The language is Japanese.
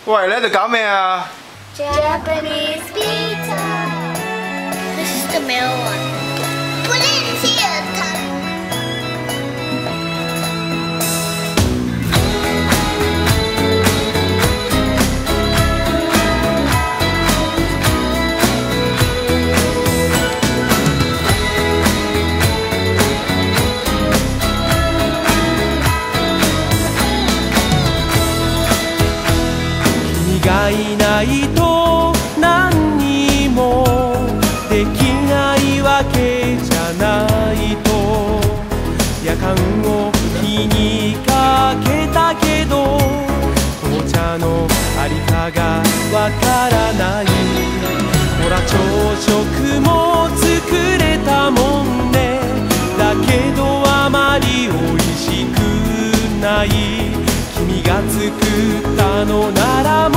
喂，你喺度搞咩啊 ？Japanese Beetle. This is the male one. Put it in here, Tom. がいないと何にもできないわけじゃないと夜間を気にかけたけど紅茶のありかがわからないほら朝食も作れたもんねだけどあまりおいしくない君が作ったのなら